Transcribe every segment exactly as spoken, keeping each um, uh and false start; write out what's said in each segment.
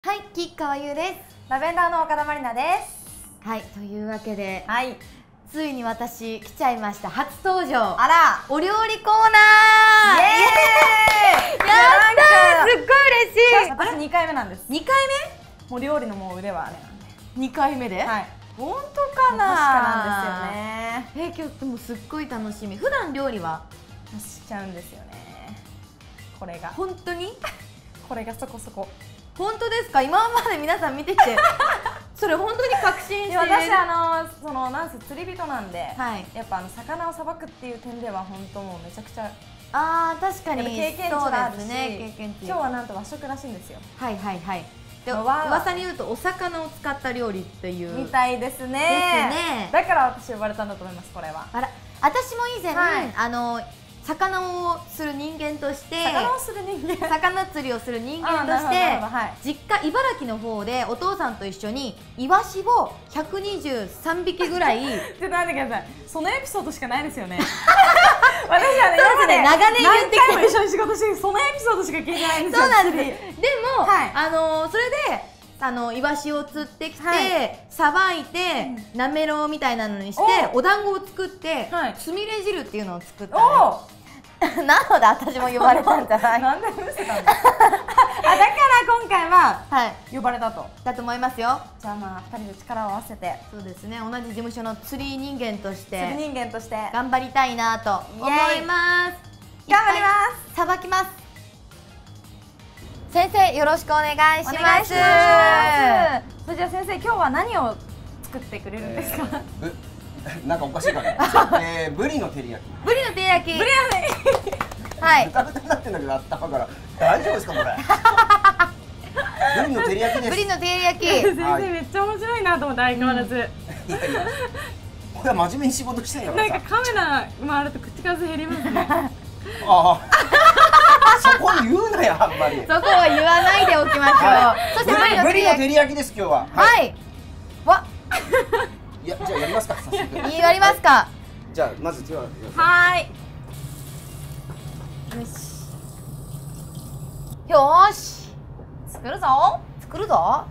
はい、吉川優です。 ラベンダーの岡田まりなです。 はい、というわけで、 はい、 ついに私来ちゃいました。初登場。 あら、 お料理コーナー。イエーイ。やったー。すっごい嬉しい。 私にかいめなんです。 にかいめ？もう料理のもう腕はあれなんで。 にかいめで？ はい。 本当かな。 確かなんですよね。 えー、今日でもすっごい楽しみ。普段料理はしちゃうんですよね。これが。 本当に？ これがそこそこ。 本当ですか？今まで皆さん見てきてそれ本当に確信してる。 私あのそのなんせ釣り人なんで、 はい、 やっぱあの魚をさばくっていう点では本当もうめちゃくちゃああ確かに経験値があるし、 ね、経験値。 今日はなんと和食らしいんですよ。 はいはいはい。で噂に言うとお魚を使った料理っていうみたいですね。ですね。だから私呼ばれたんだと思います。これは。 あら、私も以前、 はい、 あの魚をする人間として魚をする人間魚釣りをする人間として、はい、実家茨城の方でお父さんと一緒にイワシをひゃくにじゅうさんびきぐらいちょっと待ってください。そのエピソードしかないですよね私はね、今まで長年言ってきて何回も一緒に仕事してそのエピソードしか聞いてないんですよ。 そうなんです。でも、はい、あのそれであのイワシを釣ってきてさば、はい、いて、うん、なめろうみたいなのにしてお団子を作って、はい、つみれ汁っていうのを作ったのなので私も呼ばれたんじゃないなんで伏せたんだあ、だから今回は、はい、呼ばれたとだと思いますよ。 じゃあまあふたりで力を合わせて、 そうですね、同じ事務所の釣り人間として釣り人間として頑張りたいなと思います。 頑張ります。 さばきます。先生よろしくお願いします。お願いします。 それじゃあ先生、今日は何を作ってくれるんですか？ えーなんかおかしいかね。えー、ブリの照り焼き。 ブリの照り焼き。 ブリのね。 はい。 豚豚になってんだけど頭から大丈夫ですかこれ。ブリの照り焼きです。 ブリの照り焼き。 先生めっちゃ面白いなと思って相変わらず。いやいや。これは真面目に仕事してんだからさ。 なんかカメラ回ると口数減りますね。ああ。そこに言うなよあんまり。 そこは言わないでおきましょう。そしてブリの照り焼きです今日は。 はい。わ。 いや、じゃあやりますか、早速。 やりますか。はい、 じゃあ、まず手は。 はい。 よし。よーし。作るぞ。作るぞ。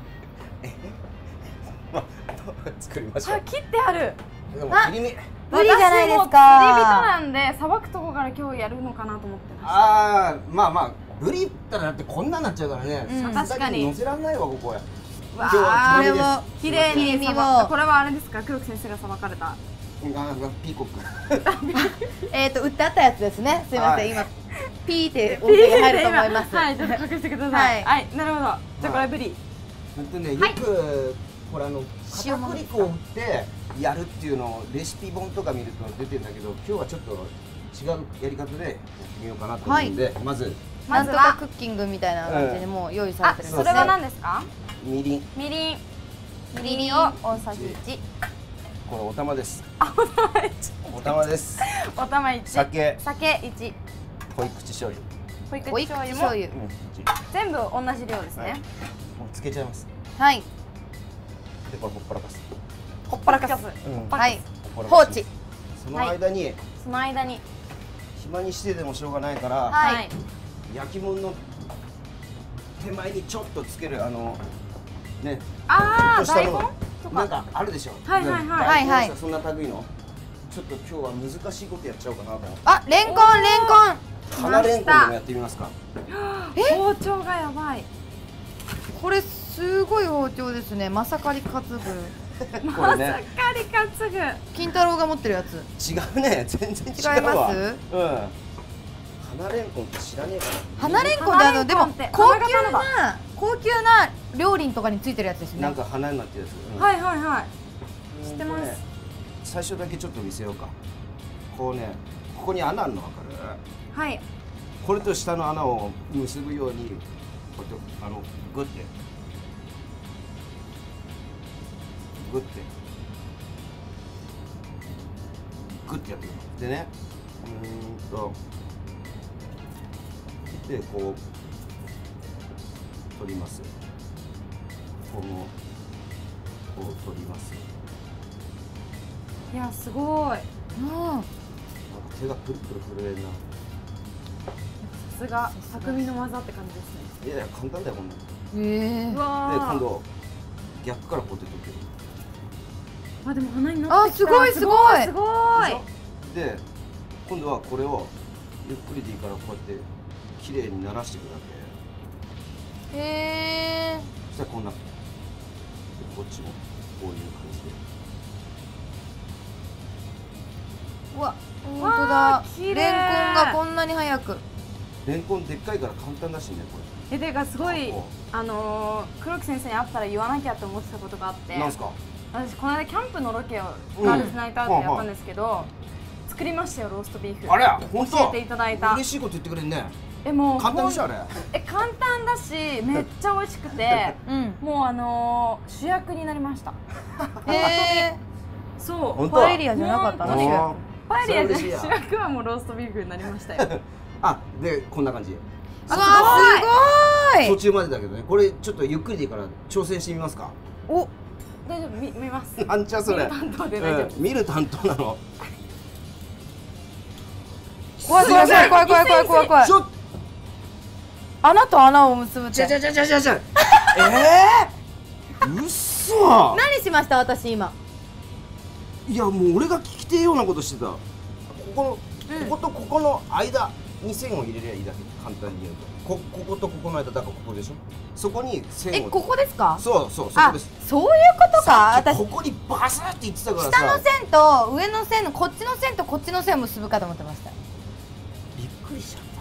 作りましょう。 切ってある。 あ、ブリじゃないですか。 釣り人なんで、さばくとこから今日やるのかなと思ってました。 ああ、まあまあ、ブリったらだってこんなになっちゃうからね。 確かに。 乗せらんないわ、ここへ。 わあ、これを綺麗にさばく。これはあれですか、黒木先生がさばかれた。 ピーコック。 えっと売ってあったやつですね。すみません、今ピーって音が入ると思います。 はい、ちょっと隠してください。はい、なるほど。じゃあこれブリ。 本当ね、よくこれあの片栗粉を打ってやるっていうのをレシピ本とか見ると出てるんだけど、今日はちょっと違うやり方でやってみようかなと思うんで、まずなんとかクッキングみたいな感じでもう用意されてるんですね。 それは何ですか？ みりん。 みりん。みりんを大さじいち。 これお玉です。 あ、お玉いち。 お玉です。 お玉いち。 酒。 酒いち。 濃い口醤油。 濃い口醤油も全部同じ量ですね。 もうつけちゃいます。 はい。 でこれほっぱらかす。 ほっぱらかす。はい。放置。 その間に。 その間に。 暇にしてでもしょうがないから。 はい。 焼き物の手前にちょっとつけるあのね。 ああ、大根。 なんかあるでしょ。 はいはいはいはい。 そんな類の。ちょっと今日は難しいことやっちゃおうかなと思って。 あ、レンコンレンコン。 花レンコンでもやってみますか。 包丁がやばい。 これすごい包丁ですね。まさかり担ぐ。 まさかり担ぐ。 金太郎が持ってるやつ。 違うね、全然違うわ。違います。うん。花レンコンって知らねえかな。花レンコンってあのでも高級な高級な料理とかについてるやつですね。 なんか花になってるやつ。 はいはいはい。知ってます。 最初だけちょっと見せようか。こうね、ここに穴あるの分かる？ はい。 これと下の穴を結ぶように、こうやってあのグッてグッてグッてやってるの。でね、うーんとでこう取ります。このこう取ります。 いやすごい。 うん。なんか手がプルプル震えるな。 さすが匠の技って感じですね。 いやいや簡単だよこんなえ。 で今度逆からこうやって溶ける。 あ、でも花になってきた。 あ、すごいすごいすごい。 で今度はこれをゆっくりでいいからこうやって綺麗にならしていくだけ。 へえ。 そしたらこんなこっちもこういう感じで。 うわ、本当だ。 綺麗。 レンコンがこんなに早く。 レンコンでっかいから簡単だしねこれ。 え、てかすごいあの黒木先生に会ったら言わなきゃって思ってたことがあって。 なんすか？ 私この間キャンプのロケをガールズナイトアウトでやったんですけど、作りましたよローストビーフ。 あれ本当？ 教えていただいた。 嬉しいこと言ってくれるね。 え、もう簡単でしょあれ。 え、簡単だしめっちゃ美味しくて、もうあの主役になりました。 へえ。 そう。 パエリアじゃなかったの？ パエリアじゃ主役はもうローストビーフになりましたよ。 あ、でこんな感じ。 あ、すごい。 途中までだけどね、これちょっとゆっくりでいいから挑戦してみますか。 お、 大丈夫、見見ます。 なんちゃそれ。 見る担当で大丈夫。 見る担当なの。 怖い怖い怖い怖い怖い怖い怖い怖い。穴と穴を結ぶって。 じゃじゃじゃじゃじゃじゃ。ええ。うっそ。 何しました私今。 いやもう俺が聞きてえようなことしてた。ここのこことここの間に線を入れりゃいいだけ。簡単に言うと。ここことここの間だからここでしょ。そこに線を。 え、ここですか？ そうそうそこです。 そういうことか。 私ここにバサって言ってたからさ。 下の線と上の線のこっちの線とこっちの線を結ぶかと思ってました。 びっくりしちゃった。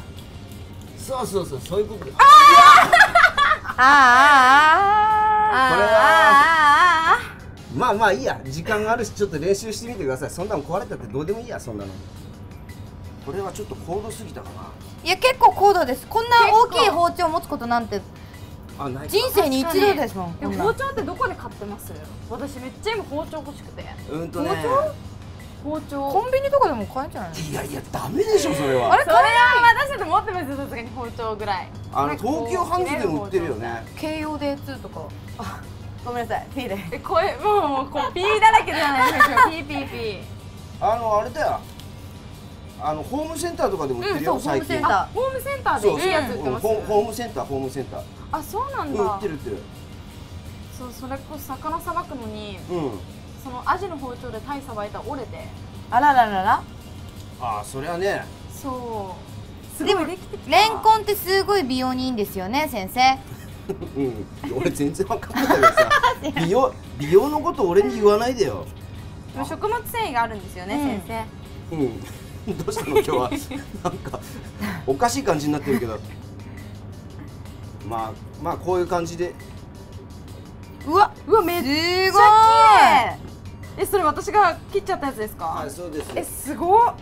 そうそうそうそういうことで。あああああああ。 これはまあまあいいや。時間があるしちょっと練習してみてください。そんなの壊れたってどうでもいいやそんなの。これはちょっと高度すぎたかな。 いや結構高度です。こんな大きい包丁を持つことなんて人生に一度ですもん。 包丁ってどこで買ってます？私めっちゃ今包丁欲しくて。 うんとね。 包丁？包丁。 コンビニとかでも買えんじゃない？ いやいやダメでしょそれは。 あれそれは私だと持ってますよさすがに包丁ぐらい。 あの東急ハンズでも売ってるよね。 京葉デーツーとか。あ、ごめんなさい。ピーで。 え、声もうもうこうピーだらけじゃないですか。ピーピーピー。 あのあれだよ。あのホームセンターとかでも売ってるよ最近。 ホームセンターでいいやつ売ってます。 ホームセンターホームセンター。 あ、そうなんだ。 売ってる売ってる。 そう、それこそ魚さばくのに、そのアジの包丁でタイさばいたら折れて。 あらららら。 ああ、それはね。 そう。 でもレンコンってすごい美容にいいんですよね先生。 うん、俺全然分かんないけどさ美容美容のこと俺に言わないでよ。 でも食物繊維があるんですよね、先生。うん。どうしたの今日はなんかおかしい感じになってるけど。まあまあこういう感じで。 うわうわめっちゃ綺麗。え、それ私が切っちゃったやつですか？ はい、そうです。 え、すごっ。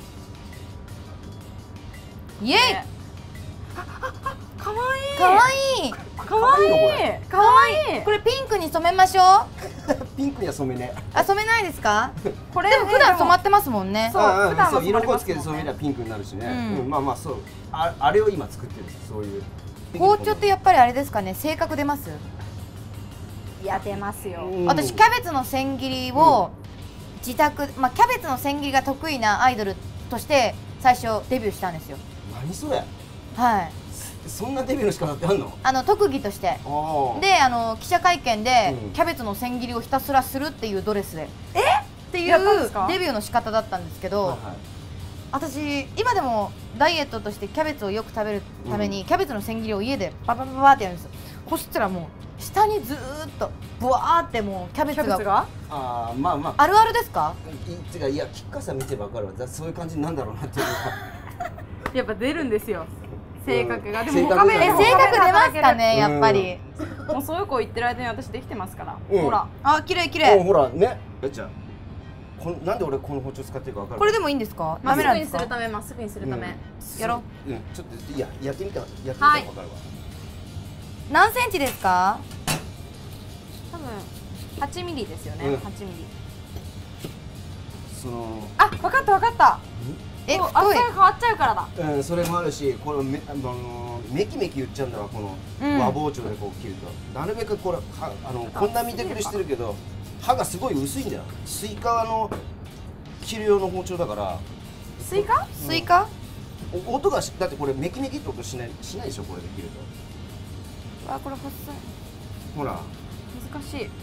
イエイ。 かわいい。 かわいい。 かわいい。かわいい。 これピンクに染めましょう。 ピンクには染めね。 あ、染めないですか？これでも普段染まってますもんね。 そう、普段は色こつけて染めりゃピンクになるしね。うん、まあまあそう。あ、あれを今作ってるんです。そういう。 包丁ってやっぱりあれですかね。性格出ます？ いや、出ますよ。 私キャベツの千切りを自宅、まあキャベツの千切りが得意なアイドルとして最初デビューしたんですよ。 何それ？ はい。 そんなデビューの仕方ってあるの？あの特技として。で、あの記者会見でキャベツの千切りをひたすらするっていうドレスで。え？っていうデビューの仕方だったんですけど、私今でもダイエットとしてキャベツをよく食べるためにキャベツの千切りを家でババババってやるんですよ。そしたらもう下にずーっとブワーってもうキャベツが。 ああ、まあまあ。 あるあるですか？ いやいや、吉川さん見てば分かるわ。そういう感じなんだろうなっていうのは。 やっぱ出るんですよ。性格が。 でも他面で性格出ますかね、やっぱり。 もうそういう子言ってる間に私できてますから。ほら。 あ、綺麗綺麗。 ほらね。えちゃん。こなんで俺この包丁使ってるか分かる？ これでもいいんですか？ まっすぐにするため、まっすぐにするため。 やろう。 うん、ちょっといややってみたやってみたら分かるわ。 何センチですか？ 多分はちミリですよね。はちミリ。 その。 あ、分かった分かった。 え、 厚さが変わっちゃうからだ。 うん、それもあるし、このめあのメキメキ言っちゃうんだわ、この和包丁でこう切ると。なるべくこれはあのこんな見てくれしてるけど、刃がすごい薄いんだよ。スイカの切る用の包丁だから。 スイカ？ スイカ？ 音がだってこれメキメキって音しないしないでしょ、これで切ると。 あ、これ細い。 ほら難しい。ね。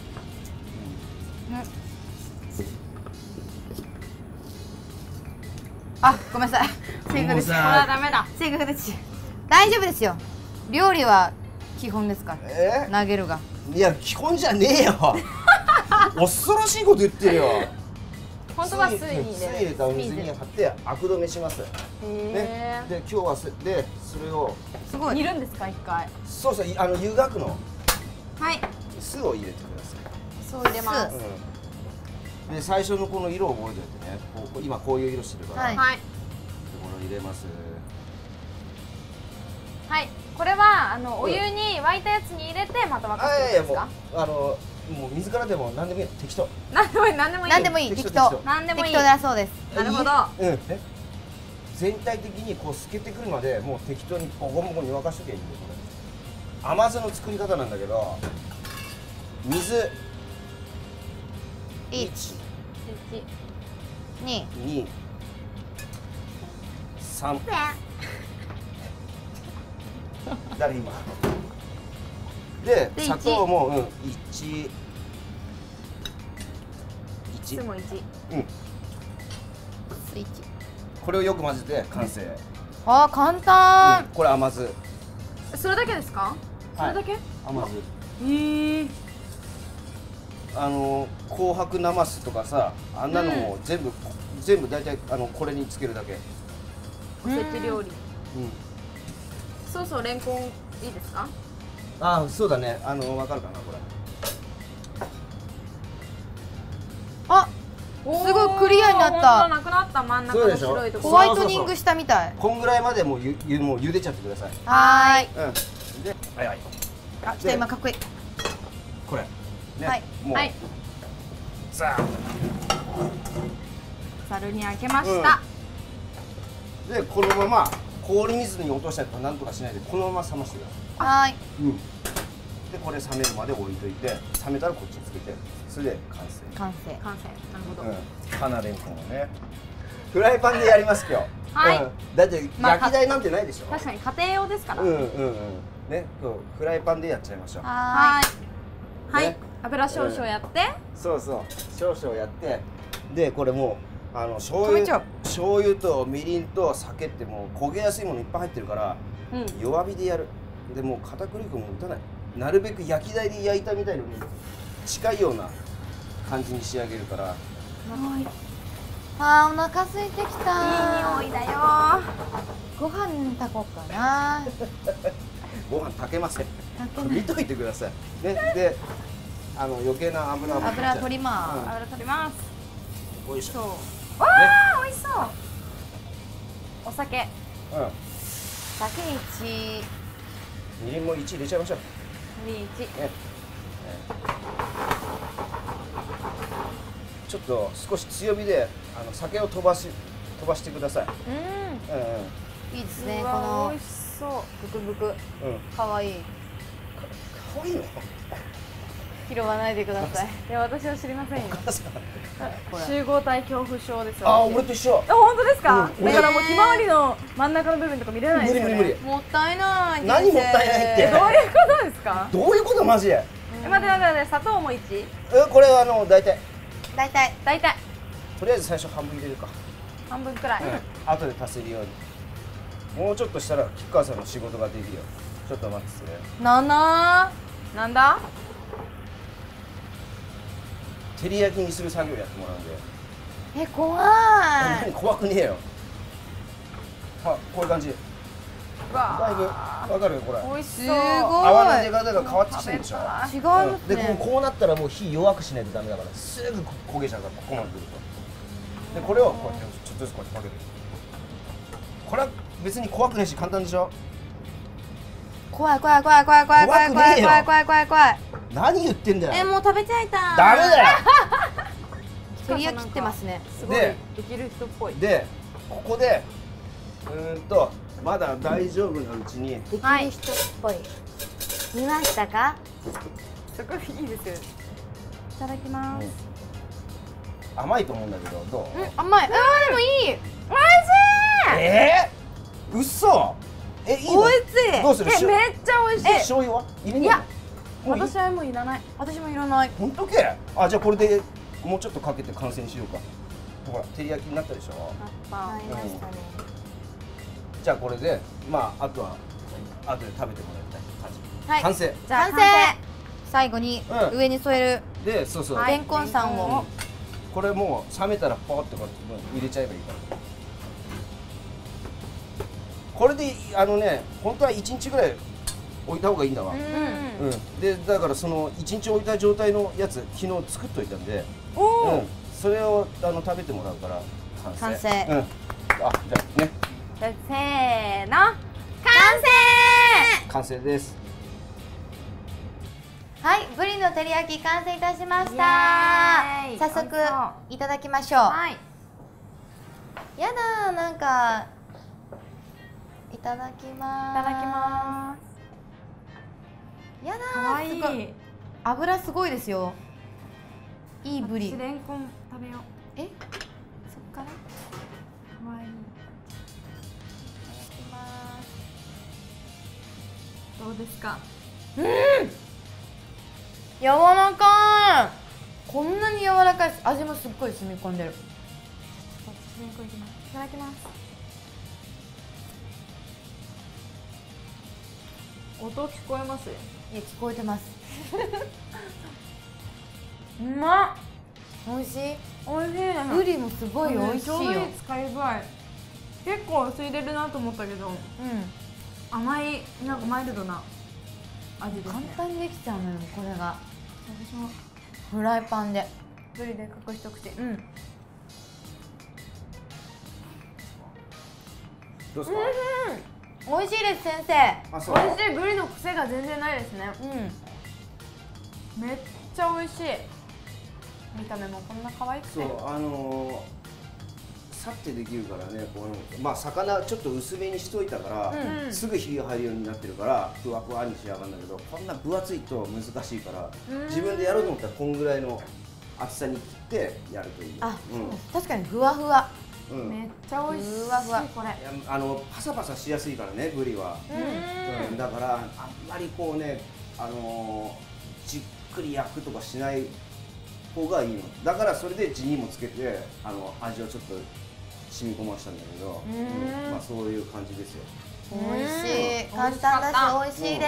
あ、ごめんなさい。セーフです。 これはダメだ。 セーフです。大丈夫ですよ。料理は基本ですから。 え投げるが。 いや基本じゃねえよ。恐ろしいこと言ってるよ。 本当は水に水入れたお水に貼ってアク止めします。ね。で今日はすでそれをすごい煮るんですか一回。 そうそう、あの湯がくの。 はい。 酢を入れてください。 酢を入れます。 うん、で最初のこの色を覚えておいてね。こう今こういう色してるから。 はい。 これ入れます。 はい。これはあのお湯に沸いたやつに入れてまた沸かしてるんですか？ あのもう水からでも何でもいい、適当。 何でもいい、何でもいい。 何でもいい、適当。 何でもいい。 適当だそうです。 なるほど。 うん。全体的にこう透けてくるまでもう適当にボコボコに沸かしときゃいいんだよこれ。甘酢の作り方なんだけど、水いち、に、 に、さん。誰今？で砂糖もうんいち、いち。 もいち。 うん。 スイッチ。 これをよく混ぜて完成。 あー簡単、 うん、これ甘酢。 それだけですか？それだけ？ 甘酢。 へえ。 あの紅白なますとかさ、あんなのも全部、うん、全部大体あのこれにつけるだけ。 おせち料理。 うん。 そうそうレンコンいいですか？ ああそうだね。あのわかるかなこれ。 あ、すごいクリアになった。 なくなった真ん中の白いところ。 ホワイトニングしたみたい。 こんぐらいまでもうゆゆもう茹でちゃってください。 はーい。 うん。で、はいはい。 あ、来た今かっこいい。 これ。ね。 はい。 もう。 はい。 さあ。 ざるにあけました。 うん、でこのまま氷水に落としたりとかなんとかしないでこのまま冷ましてください。 はーい。 うん。でこれ冷めるまで置いといて、冷めたらこっちにつけて、それで完成。 完成。 完成。なるほど。 うん。花レンコンをね。フライパンでやります今日。 はい。 うん、だって焼き台なんてないでしょ。 確かに家庭用ですから。 うんうんうん。ね、今日フライパンでやっちゃいましょう。 はい。はい。油少々やって。 そうそう。少々やって、でこれもうあの醤油醤油とみりんと酒ってもう焦げやすいものいっぱい入ってるから、うん、弱火でやる。でもう片栗粉も打たない。なるべく焼き台で焼いたみたいのに近いような感じに仕上げるから。はい。 あーお腹空いてきた。 いい匂いだよ。 ご飯炊こうかな。 ご飯炊けません。見といてください。ね、で、あの余計な油を油取ります。 油取ります。 おいしょ。 わあ、美味しそう。お酒。うん。 酒一。 みりんも一入れちゃいましょう。 みりん一。ね。 ちょっと少し強火であの酒を飛ばし飛ばしてください。うん。うんうん。いいですね。この美味しそう。ブクブク。うん。 可愛い。 可愛いの？ 拾わないでください。 いや私は知りませんよ。集合体恐怖症ですよ。 あ、俺と一緒。 あ、本当ですか？だからもうひまわりの真ん中の部分とか見れないですよね。 無理無理無理。 もったいない。 何もったいないって。 どういうことですか？ どういうことマジで？ え、待って待って待って、砂糖も一？ え、これはあの大体。 大体大体。 とりあえず最初半分入れるか。 半分くらい。 後で足せるように。もうちょっとしたら吉川さんの仕事ができるよ。ちょっと待ってそれ。 ななー。なんだ？ 照り焼きにする作業やってもらうんで。 え、怖い。 何怖くねえよ。あ、こういう感じ。だいぶわかるよこれ。 美味しそう。 泡の出方が変わってきてるでしょ。 違いますね。 でこうこうなったらもう火弱くしないとダメだからすぐ焦げちゃうからここまでくると。でこれをこうやってちょっとずつこうやってかける。これは別に怖くないし簡単でしょ。 怖い怖い怖い怖い怖い怖い怖い怖い怖い怖い怖い。 何言ってんだよ。 え、もう食べちゃいた。 ダメだよ。 照り焼きってますね。 すごいできる人っぽい。 でここでうーんとまだ大丈夫なうちにできる人っぽい。見ましたか？ すごいいいですよ。いただきます。 甘いと思うんだけどどう？ 甘い。あーでもいい。美味しい。 ええ？嘘？ え、いいの？ おいしい。 どうする？ え、めっちゃ美味しい。 醤油は入れねえの？ いや、私はもういらない。 私もいらない。 ほんとけ？あ、じゃあこれでもうちょっとかけて完成にしようか。ほら、照り焼きになったでしょ。 あ買いましたね。 じゃあこれで、まああとは後で食べてもらいたい感じ。 はい。 完成。 じゃあ完成。最後にうん上に添えるで、そうそう。 レンコンさんを。 これもう冷めたらポーってこう入れちゃえばいいから。これであのね、本当はいちにちぐらい置いた方がいいんだわ。うん。でだからそのいちにち置いた状態のやつ昨日作っといたんで、 おお、 うん、それをあの食べてもらうから完成。 完成。 うん。あ、じゃあね。 じゃあせーの、 完成。 完成です。 はい、ブリの照り焼き完成いたしましイたエーイ。 早速美味しそいただきましょう。 はい。 やだー、なんかいただきます。 いただきまやだす。 ー、 可愛いすごい。油すごいですよ。いいブリ。 私レンコン食べよう。 え、そっから。い可愛い。 ただきます。 どうですか。 柔らかい。こんなに柔らかいし、味もすっごい染み込んでる。 私レンコンいきます。いただきます。音聞こえます？ いや、聞こえてます。 うまっ。 美味しい。 美味しいです。 ブリもすごい美味しいよ。 ちょうどいい使い具合。結構ついでるなと思ったけど、 うん。 甘いなんかマイルドな味です簡ね。 単にできちゃうのよ、これが。 私もフライパンで。 ブリで隠しとくて。 うん。 どうですか？ 美味しいです、先生。 あ、そう。 美味しい。ブリの癖が全然ないですね。 うん。 めっちゃ美味しい。見た目もこんな可愛くて。 そう、あのー、さってできるからね、このまあ魚ちょっと薄めにしといたから、 うん、 すぐ火が入るようになってるからふわふわに仕上がるんだけど、こんな分厚いと難しいから、自分でやろうと思ったらこんぐらいの厚さに切ってやるといい。 あ、 うん、 確かにふわふわ。 うん、 めっちゃ美味しい。 ふわふわこれ。 いやあのパサパサしやすいからね、ブリは。 うん。 うん、だからあんまりこうね、あのー、じっくり焼くとかしない方がいいの。だからそれで地にもつけて、あの味をちょっと染み込ましたんだけど、うん、まあそういう感じですよ。 美味しい。簡単だし美味しいです。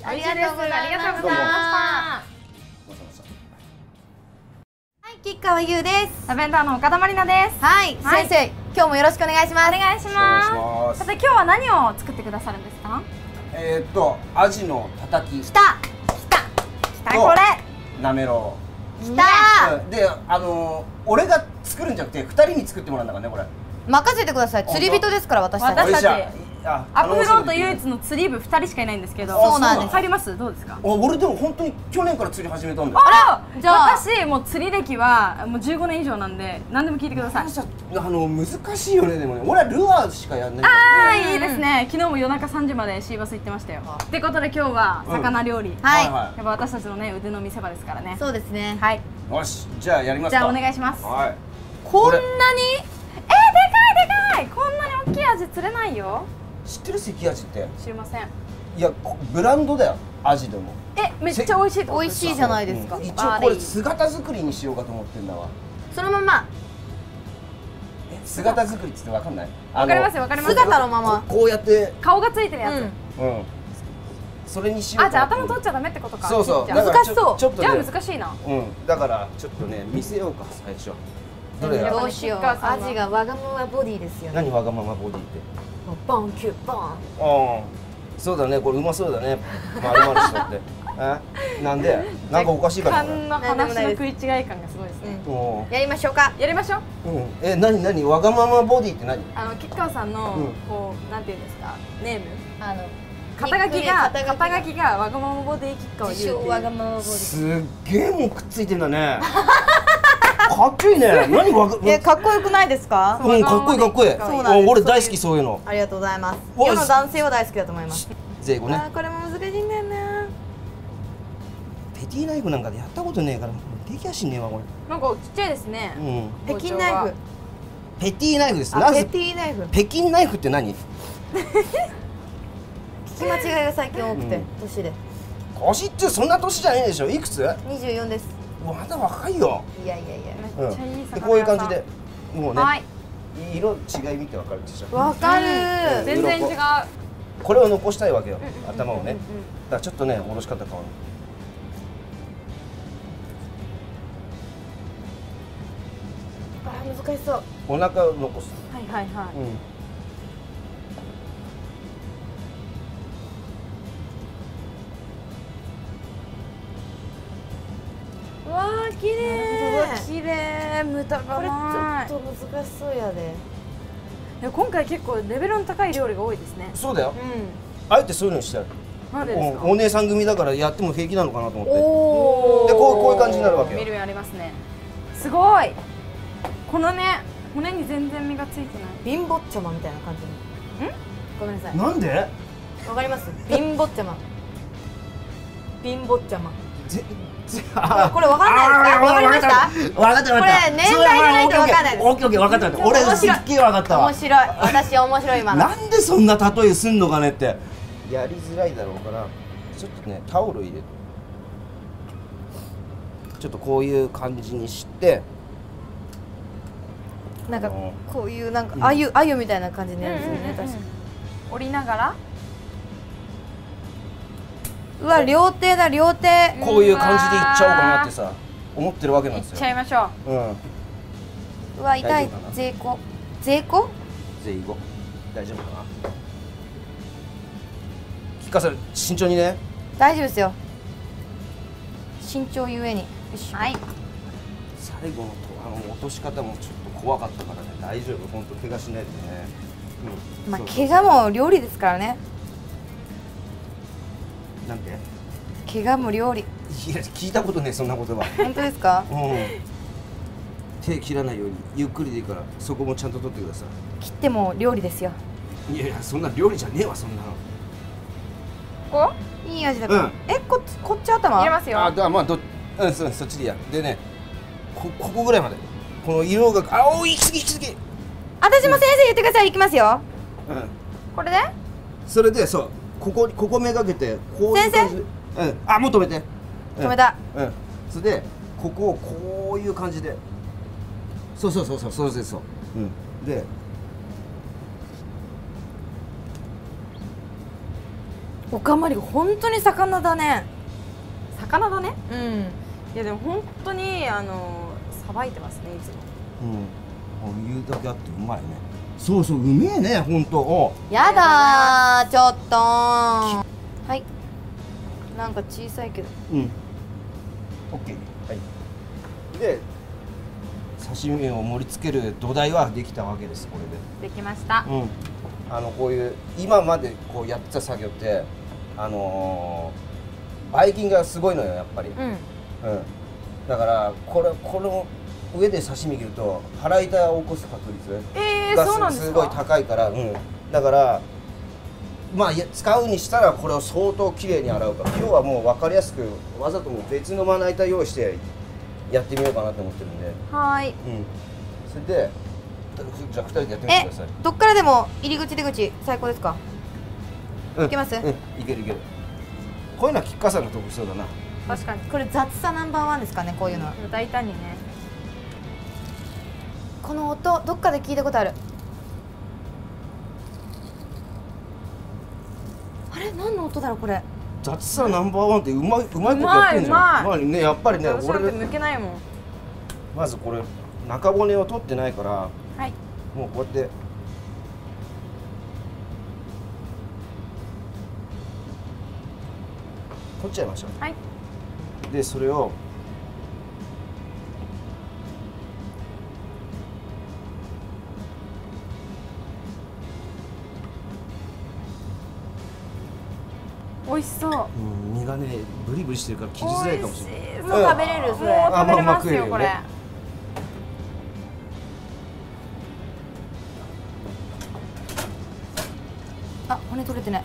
ありがとうございました。 ありがとうございました。 ごちそうさまでした。 はい、吉川優です。 ラベンダーの岡田まりなです。 はい、 はい先生、今日もよろしくお願いします。 お願いしお願いします。 ます。 さて今日は何を作ってくださるんですか？ えー、っとアジのたたききた。きた。 きたこれ。 なめろう。 きた。 うんで、あのー、俺が作るんじゃなくてふたりに作ってもらうんだからね、これ。 任せてください。釣り人ですから私たち。 私たちよっしゃあアップフロント唯頼もしい一の釣り部ふたりしかいないんですけど。 そうなんです。 入ります？どうですか？ あ、俺でも本当に去年から釣り始めたんだよ。 あら、 じゃあ私もう釣り歴はもうじゅうごねん以上なんで何でも聞いてください。 さあの難しいよね。でもね、俺はルアーしかやんないんだああ、 うんいいですね。昨日も夜中さんじまでシーバス行ってましたよ。ってことで今日は魚料理。 はい。 はやっぱ私たちのね腕の見せ場ですからね。 そうですね。 はい。 よし、じゃあやりますか。 じゃあお願いします。 はい。 こんなに。 えー、でかいでかい。こんなに大きいアジ釣れないよ。 知ってる関アジって？ 知りません。 いや、こブランドだよ、アジでも。 え、めっちゃ美味しいってこと美味しいじゃないですか。 うん一応これ姿作りにしようかと思ってんだわ。 そのまま。 え、姿作りっつってわかんない？ わかりますよわかりますよ。 姿のまま。 ここうやって、 顔がついてるやつ。 うん。 うん。それにしようあ、じゃあかなと頭取っちゃダメってことか。 そうそう。 じゃあだからちょ難しそうじゃあちょっとね。 難しいな。 うん。だからちょっとね見せようか最初。どれやが？ どうしよう。 吉川さんはアジがわがままボディですよね。 何わがままボディって？ ボンキュッボン。 ああ。そうだね、これうまそうだね。まるまるしとって。え？なんで？なんかおかしいかなこれ。 勘の話の食い違い感がすごいですね。 おやりましょうか。 やりましょう。 うん。え、なになにわがままボディって何？ あの吉川さんのうんこうなんていうんですかネーム。 あの肩書きが肩書き肩書きがわがままボディ吉川優って自称いう。 わがままボディ。 すっげえもうくっついてんだね。かっこいいね。何わが。 え、かっこよくないですか？ うん、かっこいいかっこいい。 そうなんです俺大好きそういうの。 ありがとうございます。 おい世の男性は大好きだと思います。 税後ね。 あー、これも難しいんだよな。 ペティナイフなんかでやったことねえからできやしねえわこれ。 なんかちっちゃいですね。 うん。 北京ナイフ。 ペティナイフです。 あ、 なぜペティナイフ。 北京ナイフって何？ き間違いが最近多くて、年で。 年ってそんな年じゃないでしょ。いくつ？ にじゅうよんです。 まだ若いよ。 いやいやいや、 めっちゃいい魚屋さん。 でこういう感じで、もうね、 はい、 色違い見てわかるでしょ。 わかる。 全然違う。 これを残したいわけよ、頭をね。だからちょっとね、おろし方変わる。 あ、難しそう。 お腹を残す。 はいはいはい。 うわー、綺麗。 綺麗、無駄がこれない。 ちょっと難しそうやで。 いや、今回結構レベルの高い料理が多いですね。 そうだよ。 うん。 あえてそういうのにしてある。 なんでですか？ お姉さん組だからやっても平気なのかなと思って。 おお。 でこうこういう感じになるわけよ。 見る目ありますね。すごい。このね、骨に全然身がついてない。 ビンボッチョマみたいな感じ。ん？ごめんなさい。 なんで？ わかります？ビンボッチョマ。ビンボッチョマ。 ぜこれわかんないですか？わかりました？ わかったわかった。 これ年代じゃないとわかんないです。 オッケーオッケーわかった。俺すっげえわかったわ。 面白い。私面白い今の。 なんでそんな例えすんのかねって。やりづらいだろうから、ちょっとねタオル入れて。ちょっとこういう感じにして。 なんかこういうなんかあゆあゆみたいな感じになるんですよね。確かに。 折りながら。 うわ、両手だ両手。 こういう感じでいっちゃおうかなってさ思ってるわけなんですよ。 いっちゃいましょう。うん。 うわ、痛い。税込。税込？ 税込。大丈夫かな。聞かせる。慎重にね。 大丈夫ですよ。慎重ゆえに。 はい。 最後のとあの落とし方もちょっと怖かったからね。大丈夫。本当怪我しないでね。 うん。まあ怪我も料理ですからね。 なんて？ 怪我も料理。いや聞いたことねそんな言葉。 本当ですか？ うん。手切らないようにゆっくりでいいからそこもちゃんと取ってください。切っても料理ですよ。 いやいやそんな料理じゃねえわそんなの。 こう？いい味だから。うん、えこっちこっち頭？ 入れますよ。 あだまあどうんそそっちでやでねこここぐらいまでこの色があおい行き過ぎ行き過ぎ。 私も先生言ってください。行きますよ。 うん。 これで？ それでそう。ここここめがけてこういう感じで、うん、あもう止めて、 止めた、 うん、それでここをこういう感じでそうそうそうそうそうそうそう、うん、でおかまり本当に魚だね。 魚だね。 うん。 いやでも本当にあのさばいてますねいつも。 うん。言うだけあってうまいね。そうそううめえね本当。おやだーちょっとはい。なんか小さいけど。 うん。オッケー。はい。で刺身を盛り付ける土台はできたわけですこれで。できました。 うん。あのこういう今までこうやってた作業ってあのー、バイキンがすごいのよやっぱり。うん。うん。だからこれこの上で刺身切ると腹痛を起こす確率がすごい高いから、うん、だからまあ使うにしたらこれを相当きれいに洗うから今日はもう分かりやすくわざとも別のまな板用意してやってみようかなと思ってるんで。 はい。 うん。それでじゃあふたりでやってみてください。 えどっからでも入り口出口最高ですか？うん、いけます？うん、 いけるいける。こういうのは吉川さんが得意そうだな。 確かに。 これ雑さナンバーワンですかねこういうのは。 大胆にね。 この音どっかで聞いたことある。あれ何の音だろうこれ。 雑さナンバーワンってうまいうまいことやってんじゃん。うまいねやっぱりね。 俺向けないもん。 まずこれ中骨を取ってないから、はい、もうこうやって取っちゃいましょう。はい。でそれを美味しそう。 うん、身がねブリブリしてるから切りづらいかもしれない。 もう食べれるそれ。 もう食べれますよこれ。 あ、骨取れてない。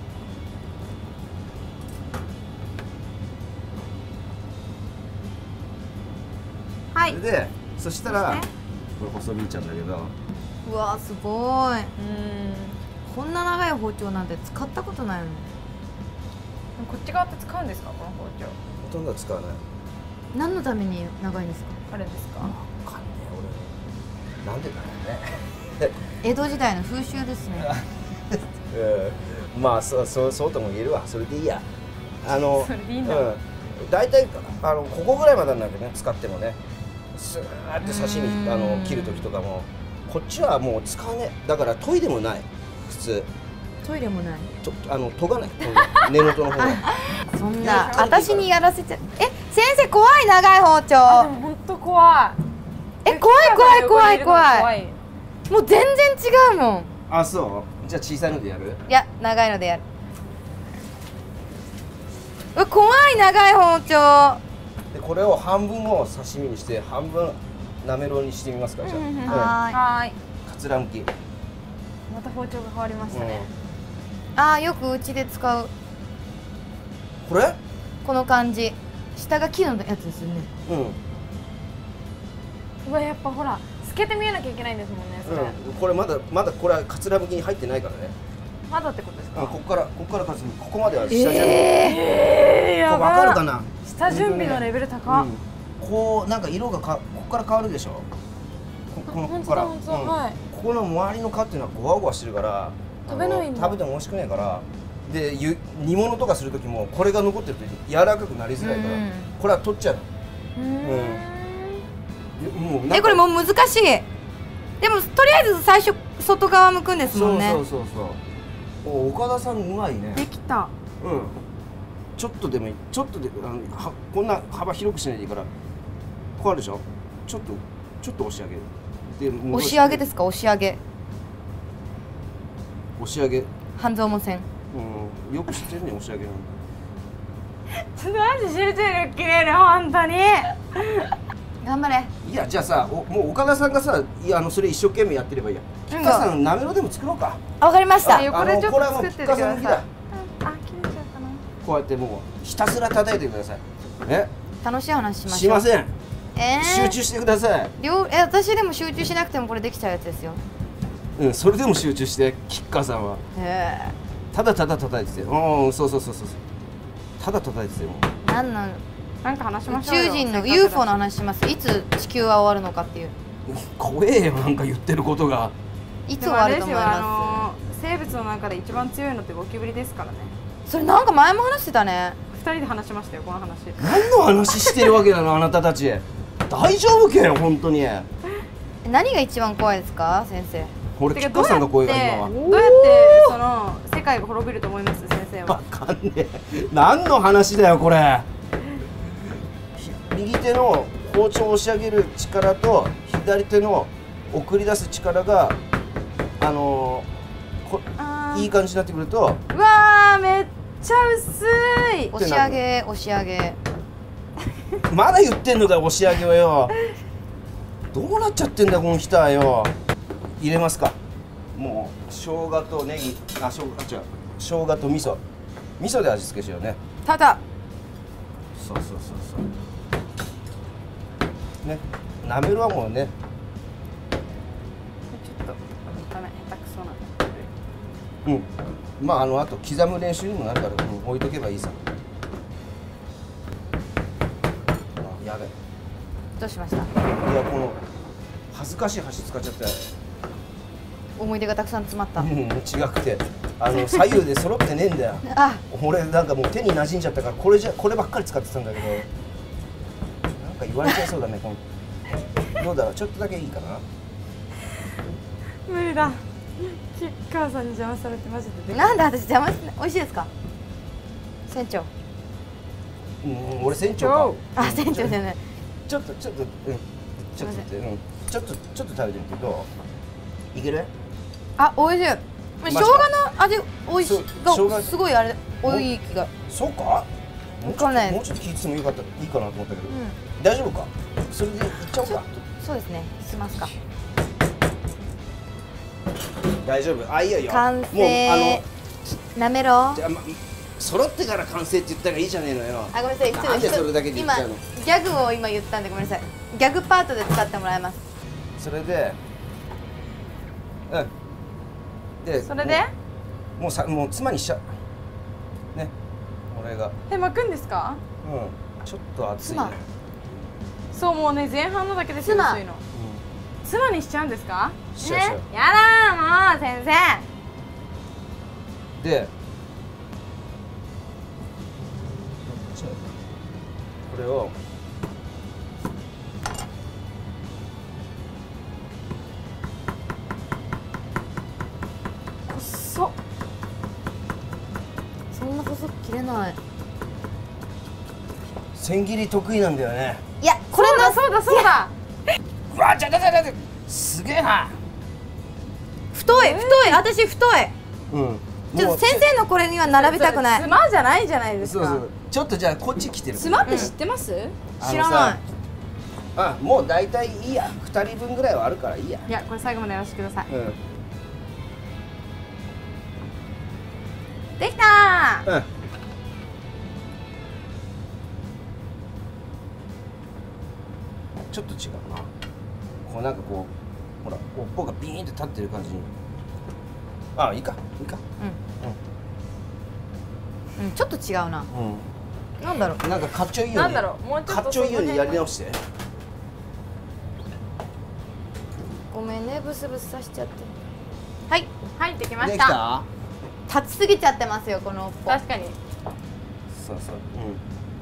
はい。 それでそしたらこれ細びいちゃうんだけど。 うわすごい。うん。 こんな長い包丁なんて使ったことないの。 こっち側って使うんですか、この包丁。 ほとんどは使わない。 何のために長いんですか。 あれですか。 わかんねえ俺。なんでだろうね。 江戸時代の風習ですね。 うん、まあそうそうそうとも言えるわ。それでいいや。あのそれでいいんだ。 うん、大体あのここぐらいまでなんだけどね、使ってもね。スーって刺身あの切る時とかも、こっちはもう使わねえ。だから研いでもない。普通。 トイレもない。 とあの研がない。根元の方が。 そんな私にやらせちゃ。え、先生怖い長い包丁。 あ、でも本当怖い。え、怖い怖い怖い怖怖い。もう全然違うもん。 あ、そう。じゃあ小さいのでやる？ いや、長いのでやる。うわ、怖い長い包丁。 でこれを半分を刺身にして半分なめろうにしてみますか。じゃあ。うん、 はい。 かつらむき。 また包丁が変わりましたね。 うん、ああ、よくうちで使う。 これ？ この感じ。下が木のやつですよね。 うん。 うわ、やっぱほら透けて見えなきゃいけないんですもんね。それ。 うん、これまだまだこれはかつらむきに入ってないからね。 まだってことですか。 ここからここからかつむき、ここまでは下準備。 えええ、やばい。 わかるかな？ 下準備のレベル高っ。 こうなんか色がかここから変わるでしょ。ここのここから、ここの周りの皮っていうのはゴワゴワしてるから食べないんだ。 食べても美味しくないから。でゆ煮物とかする時もこれが残ってると柔らかくなりづらいから、これは取っちゃう。うん。もうえ、これもう難しい。でもとりあえず最初外側向くんですもんね。 そうそうそうそう。お、岡田さんうまいね。 できた。 うん。ちょっとでもいい。ちょっとであのはこんな幅広くしないでいいから。ここあるでしょ。ちょっとちょっと押し上げる。 で押し上げですか。押し上げ。 押し上げ。 半蔵門線。 うん。よく知ってるね、押し上げなんだ。ちょっとマジ集中力切れる本当に。 頑張れ。 いや、じゃあさ、おもう岡田さんがさ、いやあのそれ一生懸命やってればいいや。キッカさんなめろうでも作ろうか。 わかりました。 横でちょっと作っててください。あ、切れちゃったな。 こうやってもうひたすら叩いてください。ね。 楽しい話しましょう。 しません。 えー、 集中してください。 両え私でも集中しなくてもこれできちゃうやつですよ。 うん、それでも集中してキッカーさんは。 へえ。 ただただ叩いてて、うん、そうそうそうそう。ただ叩いてても。 なんなん。 なんか話しましょうよ。 宇宙人の ユーフォー の話します。いつ地球は終わるのかっていう。 怖えよ、なんか言ってることが。 いつ終わると思います。 あの生物の中で一番強いのってゴキブリですからね。 それなんか前も話してたね。 二人で話しましたよ、この話。 何の話してるわけなの、あなたたち。大丈夫けよ、本当に。 何が一番怖いですか、先生。 俺、キッカーさんが怖いから今は。 どうやってその世界が滅びると思います、先生は。 わかんねえ。何の話だよ、これ。右手の包丁を押し上げる力と左手の送り出す力があのー、こいい感じになってくると、 うわー、めっちゃ薄い。 押し上げ押し上げまだ言ってんのかよ、押し上げはよ。どうなっちゃってんだこの人はよ。入れますか。もう生姜とネギ、あ、生姜、あ、違う、生姜と味噌味噌で味付けしようね。 ただそうそうそうそうね、なめろうはもうね。 ちょっとダメ、下手くそな。 うん。まああのあと刻む練習にもなるから、うん、置いとけばいいさ。あ、やべ。 どうしました。 いや、この恥ずかしい箸使っちゃったよ。 思い出がたくさん詰まった。 うん、違くて、あの左右で揃ってねえんだよ。 あ、 俺なんかもう手に馴染んじゃったから、これじゃこればっかり使ってたんだけど。なんか言われちゃいそうだね、この。どうだろう、ちょっとだけいいかな。 無理だ。キッカーさんに邪魔されてマジで。 なんで私邪魔しない。美味しいですか。船長。 うん、俺船長か。 あ、船長じゃない。 ちょっとちょっと、うん、ちょっと待って、うん、ちょっとちょっと食べてみてどう？いける？ あ、美味しい。生姜の味美味しいがすごいあれ多い気が。 そうか？ わかんない。 もうちょっと聞いてもよかったいいかなと思ったけど、大丈夫か？それでいっちゃおうか。 そうですね。しますか。 大丈夫。あ、いいよいいよ。 完成。なめろう。 じゃあ、ま、揃ってから完成って言ったらいいじゃねえのよ。 あ、ごめんなさい。 なんでそれだけで言っちゃうの？ 今ギャグを今言ったんでごめんなさい。ギャグパートで使ってもらいます。 それで、うん。で、 それでもうさもう妻にしちゃうね。俺がえ巻くんですか？ うんちょっと熱いね。 そうもうね前半のだけですよ薄いの。妻にしちゃうんですか？ しちゃうしちゃう。 やだもう先生。 でこれを細っ。 そんな細く切れない。 千切り得意なんだよね。 いやこれのそうだそうだ。 うわちゃちゃちゃちゃすげえな。 太い太い私太い。 うんちょっと先生のこれには並べたくない。 妻じゃないじゃないですか。 そうそうちょっとじゃあこっち来てる。 妻って知ってます？ 知らない。 あもう大体いいや。二人分ぐらいはあるからいいや。 いやこれ最後までやらせてください。 うんできたー。 うんちょっと違うな。こうなんかこうほら尾っぽがビーンって立ってる感じに。あいいかいいか。 うんちょっと違うな。 うんなんだろう。 なんかかっちょいいように。 なんだろうもうちょっとかっちょいいようにやり直して。 ごめんねブスブスさしちゃって。はいはいできまできしたた？ 立ちすぎちゃってますよこの尾っぽ。 確かに。 そうそう。うん。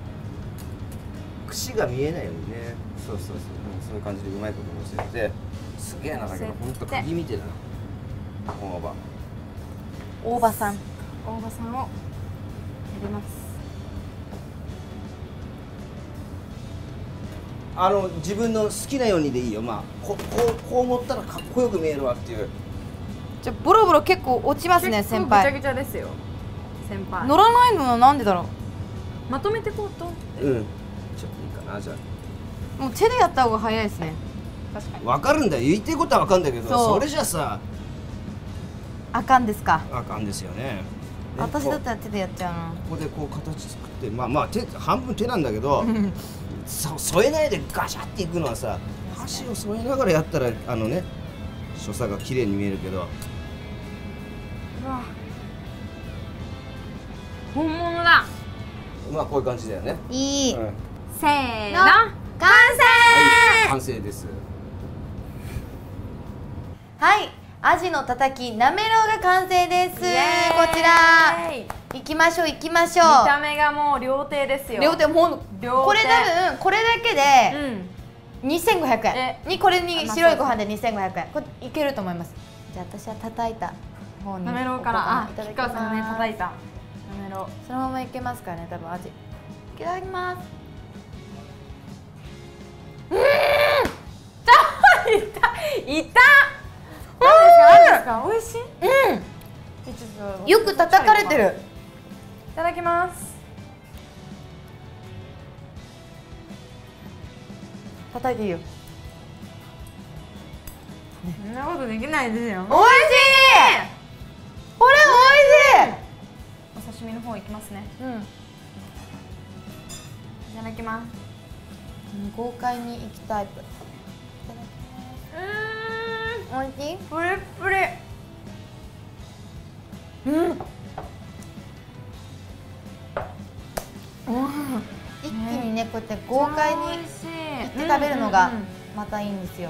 串が見えないようにね。そうそうそう。うん、そういう感じでうまいこと乗せて。すげえなだけど本当釘みてえだな。この場。 大場さん。 大場さんをやります。 あの自分の好きなようにでいいよ。まあここうこう持ったらかっこよく見えるわっていう。 じゃボロボロ結構落ちますね先輩。 ぐちゃぐちゃですよ先輩。 乗らないのはなんでだろまとめてこうと。 うん。ちょっといいかなじゃあ。 う。もう手でやった方が早いですね。 確かに。 わかるんだよ。言ってることはわかるんだけど、 そうそれじゃさあかんですか。 あかんですよね。ね私だっこたら手でやっちゃうな。 うここでこう形作ってまあまあ手半分手なんだけど。そ添えないでガシャっていくのはさ箸を添えながらやったらあのね所作が綺麗に見えるけどうわ本物だ。 まあこういう感じだよね。 いい、 うん、 せーのの完はい完成です。 はいアジのたたきなめろうが完成です。こちら行きましょう行きましょう。 見た目がもう料亭ですよ。 両手もう両手これ多分これだけでにせんごひゃくえんにこれに白いご飯でにせんごひゃくえんこれいけると思います。じゃあ私は叩いた方になめろうからあいただき吉川さんがねます。 叩いたなめろうそのままいけますからね多分味。いただきます。 うーんいたいた何ですか美味しい。 うんよく叩かれてる。 いただきます。 叩いていいよ。 そんなことできないですよ。 おいしいこれおいしい。 お刺身の方いきますね。 うんいただきます。 豪快にいきタイプ。いただきます。おいしい。 プリップリ。 うん一気にねこうやって豪快にいって食べるのがまたいいんですよ。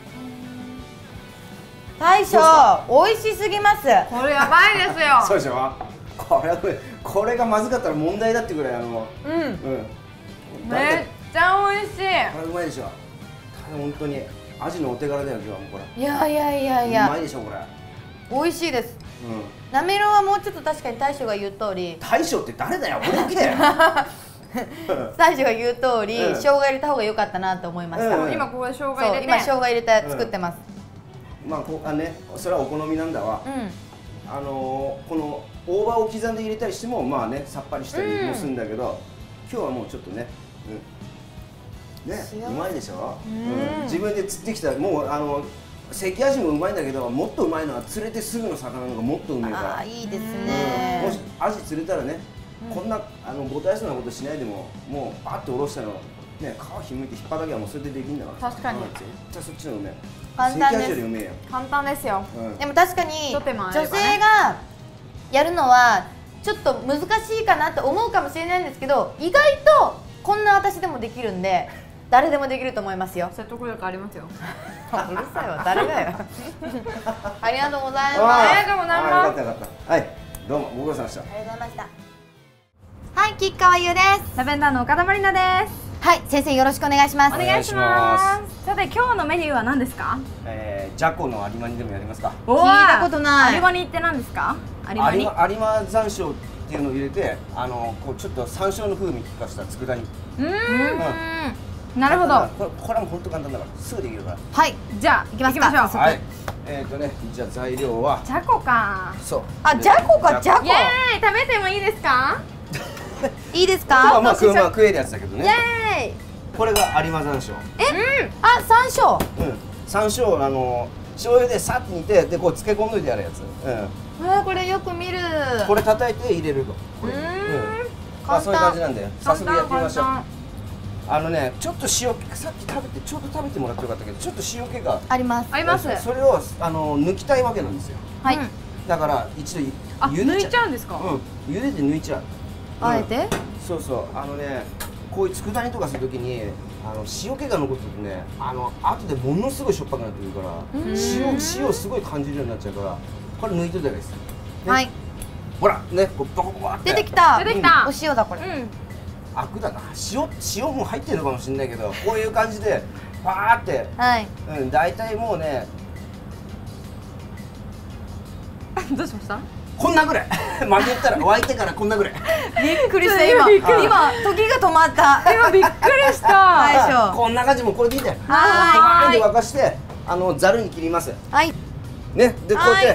大将美味しすぎます。 これやばいですよ。 そうでしょ。これこれがまずかったら問題だってぐらいあのうんうんめっちゃ美味しい。 これうまいでしょ。本当にアジのお手柄だよ今日はもうこれ。 いやいやいやいうまやいでしょこれ。 美味しいです。 うん。 なめろうはもうちょっと確かに大将が言う通り大将って誰だよ俺だけ。 大将が言う通り、 うん生姜入れた方が良かったなと思いました。 うん今ここで生姜入そうれて。 今生姜入れて作ってます。 まあこうあねそれはお好みなんだわ。 うんあのー、この大葉を刻んで入れたりしてもまあねさっぱりしたりもするんだけど、今日はもうちょっとね、うん、ねうまいでしょ。うん、自分で釣ってきたもうあの関アジもうまいんだけどもっとうまいのは釣れてすぐの魚の方がもっとうめえから。 ああいいですうんね。 もしアジ釣れたらね、こんなあのご大層なことしないでももうバッと下ろしたのね皮ひむいて引っ張だけはもうそれでできんだから。 確かにうん絶対そっちのうめえ。 簡単です関アジよりうめえよ。 簡単ですよ。 うんでも確かに一手間あ女ればね性がやるのはちょっと難しいかなって思うかもしれないんですけど、意外とこんな私でもできるんで誰でもできると思いますよ。 説得力ありますよ。 うるさいわ、誰だよありがとうございます。 ありがとうございます。 よかったよかった。はい、どうもご苦労様でした。 ありがとうございました。はい、吉川優です。 ラベンダーの岡田まりなです。 はい、先生よろしくお願いします。 お願いします。さて今日のメニューは何ですか？ えー、ジャコの有馬煮でもやりますか。 聞いたことない。 有馬煮って何ですか？有馬煮。 有馬有馬山椒っていうのを入れて、あのこうちょっと山椒の風味効かした佃煮。 うーん。なるほど。 これこれは本当簡単だからすぐできるから。 はい、 じゃあ行きますか。 はい。えっとね、じゃあ材料はじゃこか。 そう。 あ、じゃこか、じゃこ。 イエーイ、食べてもいいですか？ いいですまあか？ まあ食うまあ食えるやつだけどイね。 エーイ。 これが有馬山椒。 え、あ、山椒。 うん。山椒あの醤油でさっと煮てでこう漬け込んどいてやるやつ。うん。 あ、これよく見る。 これ叩いて入れると。これ。うん。まあそういう感じなんで早速やってみましょう。あのね、ちょっと塩気、さっき食べてちょっと食べてもらってよかったけど、ちょっと塩気があります。 あります。 それをあの抜きたいわけなんですよ。 はい。 だから一度あ、抜いちゃうんですか？ うん。茹でて抜いちゃう。 あえて？ そうそう。あのね、こういう佃煮とかするときにあの塩気が残ってるとね、あの後でものすごいしょっぱくなってくるから塩塩すごい感じるようになっちゃうから、これ抜いといた方がいいです。 はい。 ほらね、こうバコバコって出てきた。 出てきた。 お塩だこれ。 うん。 アクだな。塩塩も入ってるのかもしれないけど、こういう感じでパーって、 はい。 うん、大体もうね、 どうしました？ こんなぐらい。曲げたら沸いてからこんなぐらい。 びっくりした今。今時が止まった。 今びっくりした。 最初。 こんな感じもこれでいいんだよ。 はーい。で沸かしてあのざるに切ります。 はい。 ね、でこうやって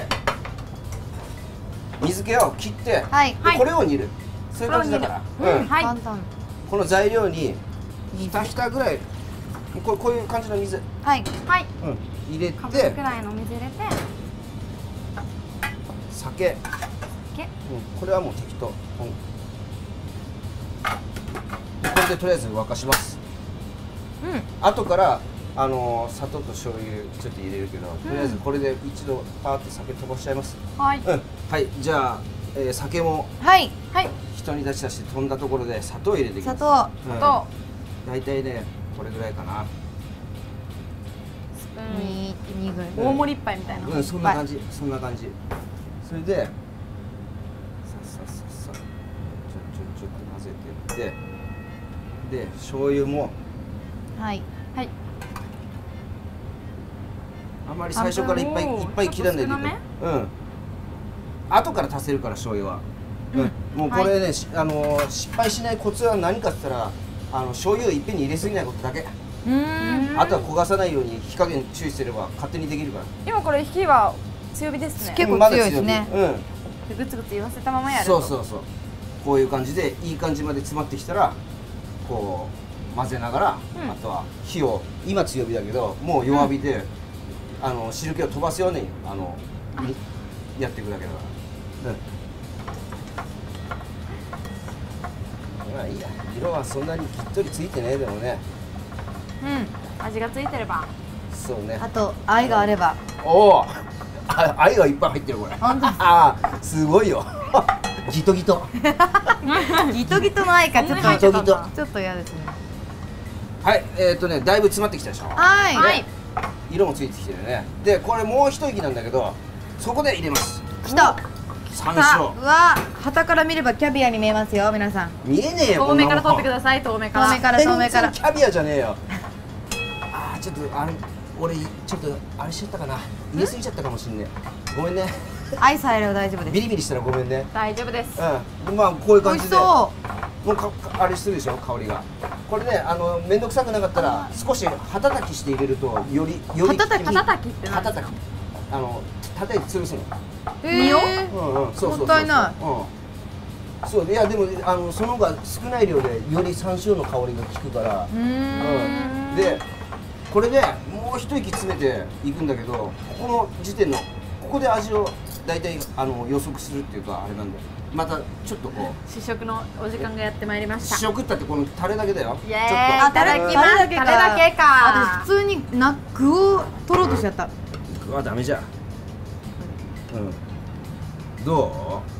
水気を切って、 はい。 でこれを煮る。そういう感じだから。うん。 はい。 簡単。 この材料にひたひたぐらいこうこういう感じの水、 はい。 はい。 うん、入れかぶてくらいの水入れて。 酒。 酒。 うん、これはもう適当。うん、これでとりあえず沸かします。 うん。 後からあのー、砂糖と醤油ちょっと入れるけど、とりあえずこれで一度パーって酒飛ばしちゃいます。 はい。 うん、はい、じゃあ、えー、酒もはいはい一煮立ち出して飛んだところで砂糖を入れていきます。 砂糖。 うん、 砂糖。 大体ねこれぐらいかな。 スプーンににぐらい。 大盛り一杯みたいな。 うん、そんな感じ、そんな感じ。それでさっさっさっさちょちょちょっと混ぜてってで醤油もはい。 はい。 あんまり最初からいっぱいいっぱい切らないでいいと。うん。後から足せるから醤油は。うん。もうこれね、しあのー失敗しないコツは何かって言ったら、あの醤油をいっぺんに入れすぎないことだけ。 うん。 あとは焦がさないように火加減注意すれば勝手にできるから。 今これ火は強火ですね。 結構うんまだ強いですね。 うん。 グツグツ言わせたままやると。 そうそうそう。こういう感じでいい感じまで詰まってきたら、こう混ぜながら、 うんあとは火を今強火だけどもう弱火で、うん、あの汁気を飛ばすようにあのやっていくだけだから。うん。まあいいや。色はそんなにきっとりついてねえでもね。 うん。味がついてれば。 そうね。 あと愛があれば。 おお。あ、愛がいっぱい入ってるこれ。 本当です。 ああ、すごいよ。ギトギト。 ギトギトの愛かちょっとギトギト。 ちょっと嫌ですね。 はい、えっ、ー、とね、だいぶ詰まってきたでしょ。 はい。 はい。 色もついてきてるね。で、これもう一息なんだけど、そこで入れます。 きた。 山椒。 うわ、旗から見ればキャビアに見えますよ、皆さん。 見えねえよ。 遠目から取ってくさださい。遠目から。 遠目から遠目から。 キャビアじゃねえよ。ああ、ちょっとあれ、俺ちょっとあれしちゃったかな。入れすぎちゃったかもしんねえ。ごめんね。 愛さえあれば大丈夫です。 ビリビリしたらごめんね。 大丈夫です。 うん。まあこういう美感じで。 味しそもうかかあれするでしょ、香りが。これね、あの面倒くさくなかったら少し旗たきして入れるとよりより旗たき旗たきって何旗たきあの叩いて潰すの。 う。えーうんうん、そうそうそうそう。 もったいないうん。そういやでもあのその方が少ない量でより山椒の香りが効くから。 うーん。 でこれでもう一息詰めていくんだけど、ここの時点のここで味を大体あの予測するっていうかあれなんで、またちょっとこう試食のお時間がやってまいりました。 試食ったってこのタレだけだよ。 イエーイ。 ちょっといただきます。 タレだけかタレだけか。 私普通にな具を取ろうとしちゃった。 具はダメじゃん。うん。どう？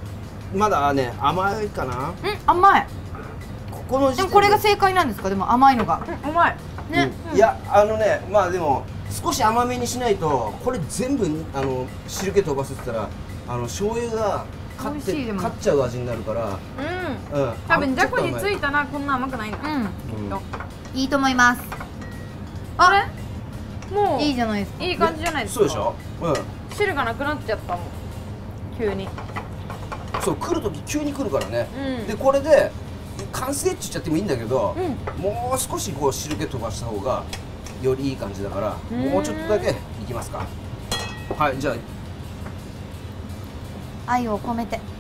まだね甘いかな。 うん、甘い。 ここの時点で。 でもこれが正解なんですか？でも甘いのが。 甘いね。 いやあのね、まあでも少し甘めにしないとこれ全部あの汁気飛ばすって言ったらあの醤油が勝って勝っちゃう味になるから。 うん。うん。多分じゃこについたらこんな甘くないんだ。うん。きっと。 いいと思います。 あれ？もういいじゃないですか。 いい感じじゃないですか。 そうでしょ。うん。 汁がなくなっちゃったもん。急に。 そう来る時急に来るからね。でこれで完成って言っちゃってもいいんだけど、もう少しこう汁気飛ばした方がよりいい感じだから、もうちょっとだけいきますか。はい、じゃあ愛を込めて。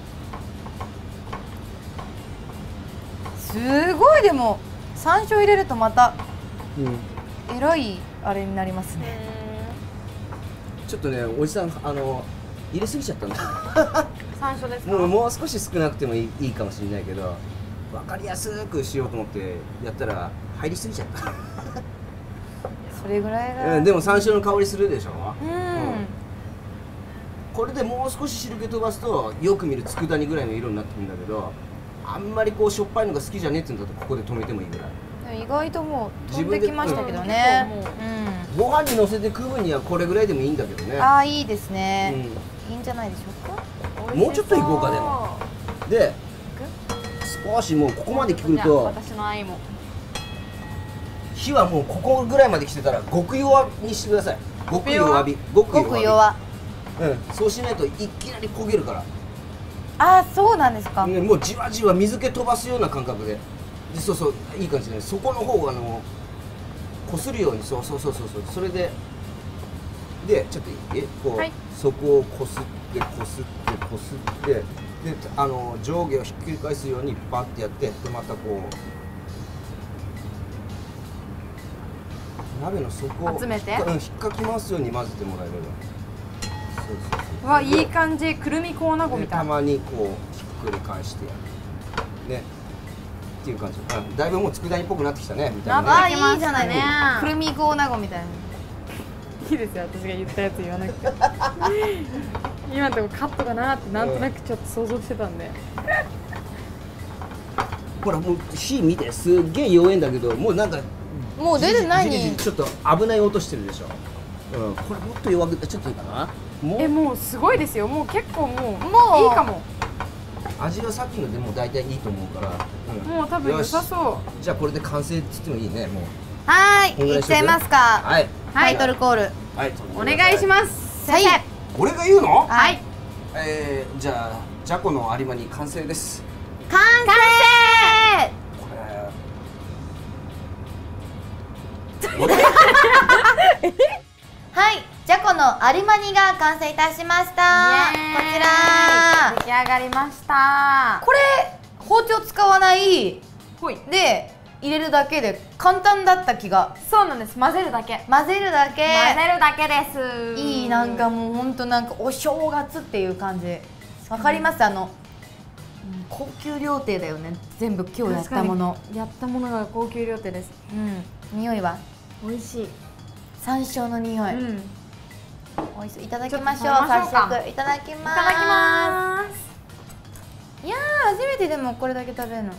すごい。でも山椒入れるとまたえらいあれになりますね。 ちょっとねおじさんあの入れすぎちゃったんだ。 山椒ですか？ もうもう少し少なくてもいい、いいかもしれないけど、分かりやすくしようと思ってやったら入りすぎちゃった。 それぐらいが、 うん、でも山椒の香りするでしょ。 うん、うん、 これでもう少し汁気飛ばすとよく見る佃煮ぐらいの色になってくるんだけど、あんまりこうしょっぱいのが好きじゃねえって言うんだとここで止めてもいいぐらい。 意外ともう飛んできましたけどね。 うん、ご飯にのせて食う分にはこれぐらいでもいいんだけどね。 ああいいですね、うん、いいんじゃないでしょうか。 もうちょっといこうか。でもで少しもうここまで来ると私の愛も火はもうここぐらいまで来てたら極弱にしてください。極弱火。 極弱。 うん、そうしないといきなり焦げるから。 ああそうなんですか。 ね、もうじわじわ水気飛ばすような感覚で。でそうそういい感じで、ね、そこの方があのこするように、そうそうそうそうそう、それででちょっといいこう、はい、そこをこすってこすってこすってであの上下をひっくり返すようにバッてやって、でまたこう鍋の底を集めて、 うん、引っかき回すように混ぜてもらえれば。そうそうそう。 わいい感じ。くるみコーナゴみたいな。 たまにこうひっくり返してやるね。っていう感じ。うん、だいぶもう佃煮っぽくなってきたね。みたいな、ね。 ああいいじゃないね。くるみコーナゴみたいな。 いいですよ、私が言ったやつ言わなくて。今のとこカットかなってなんとなくちょっと想像してたんで。 ほらもう火見て、すっげえ弱いんだけど、もうなんかもう出てないにちょっと危ない音してるでしょ。うん、これもっと弱くちょっといいかな。 もうえもうすごいですよ。もう結構もうもういいかも。味はさっきのでも大体いいと思うから、 うん、もう多分良さそう。 じゃあこれで完成って言ってもいいね。もうはい、いっちゃいますか。はい、タイトルコール、 はい、お願いします。 はい、 俺が言うの？ はい。 えー、じゃあじゃこの有馬に完成です。 完成。これはい、じゃこの有馬煮が完成いたしました。こちら出来上がりました。 これ包丁使わないほいで入れるだけで簡単だった気が。 そうなんです。混ぜるだけ。 混ぜるだけ。 混ぜるだけです。 いい、なんかもう本当なんかお正月っていう感じ。わかります？あの高級料亭だよね。全部今日やったもの。 やったものが高級料亭です。 うん。匂いは美味しい。 山椒の匂い。うん。美味しい。いただきましょう。 早速いただきます。いただきます。いやー、初めてでもこれだけ食べるの。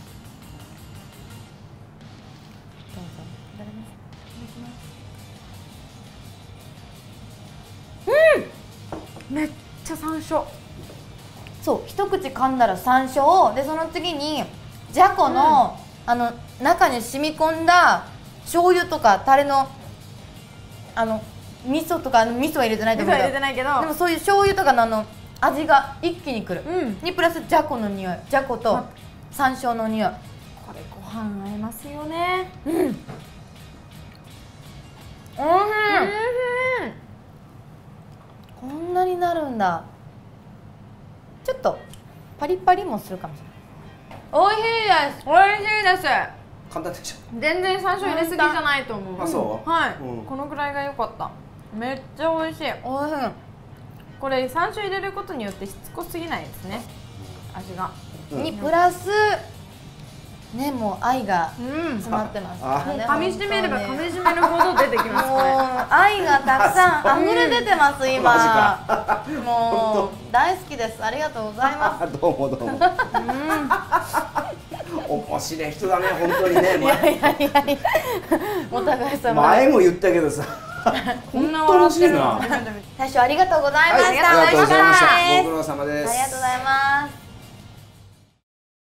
うん、めっちゃ山椒。 そう、一口噛んだら山椒で、その次にじゃこの、うん、あの中に染み込んだ醤油とかタレのあの味噌とか、味噌は入れてないと思うけど、 入れてないけど、 でもそういう醤油とかのあの味が一気にくる、 うん、 にプラスじゃこの匂い、じゃこと山椒の匂い、 これご飯合いますよね。 うん、おいしい。こんなになるんだ。ちょっとパリパリもするかもしれない。美味しいです。美味しいです。 簡単でしょ。 全然山椒入れすぎじゃないと思う。 あ、そう？ はい、うん、このぐらいが良かった。めっちゃ美味しい。 おいしい。 これ山椒入れることによってしつこすぎないですね、味が。 にプラスね、もう愛が詰まってますからね。 噛み締めれば噛み締めるほど出てきます。 もう愛がたくさん溢れ出てます今。もう大好きです。ありがとうございます。 どうもどうも。面白い人だね本当にね。 いやいやいやいや。お互い様。 前も言ったけどさ。 こんな笑ってるの。 大将ありがとうございました。 ありがとうございました。ご苦労様です。 ありがとうございました。